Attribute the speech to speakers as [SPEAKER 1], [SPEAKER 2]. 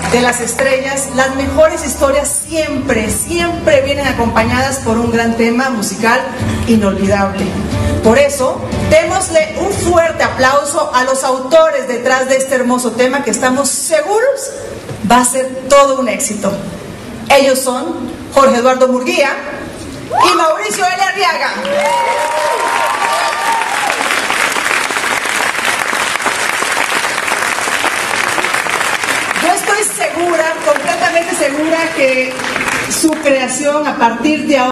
[SPEAKER 1] de las estrellas, las mejores historias siempre vienen acompañadas por un gran tema musical inolvidable. Por eso, démosle un fuerte aplauso a los autores detrás de este hermoso tema que estamos seguros va a ser todo un éxito. Ellos son Jorge Eduardo Murguía y Mauricio L. Arriaga. Yo estoy segura, completamente segura, que su creación a partir de ahora